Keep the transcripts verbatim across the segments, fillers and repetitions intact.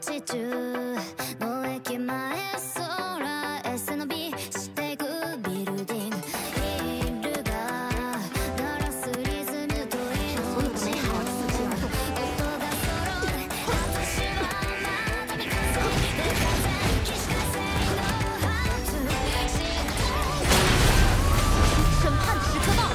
地中の駅前空 エス の B してくビルディングヒルが鳴らすリズムと命の音が揃う私はまだ未完成で風起死回生のハウト知って审判时刻到了！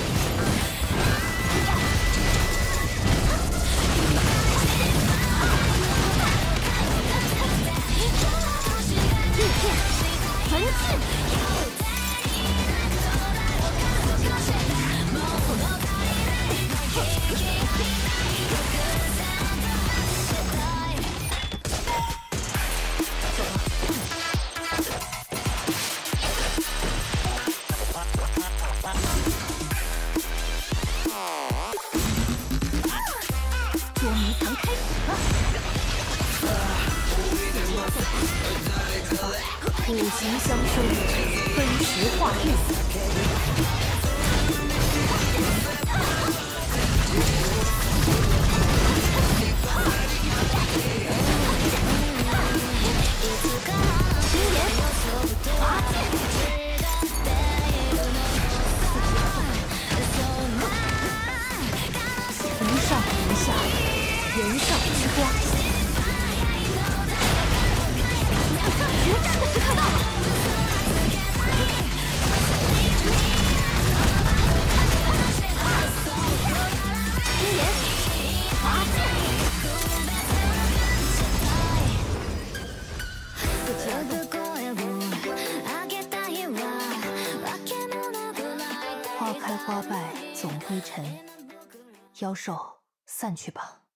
裂片，焚尽！捉迷藏开始了！五行相生，分时化日。青莲，拔剑。无上无下，人上之光。决战的时刻到了！青莲，拔剑。花开花败总归尘，妖兽散去吧。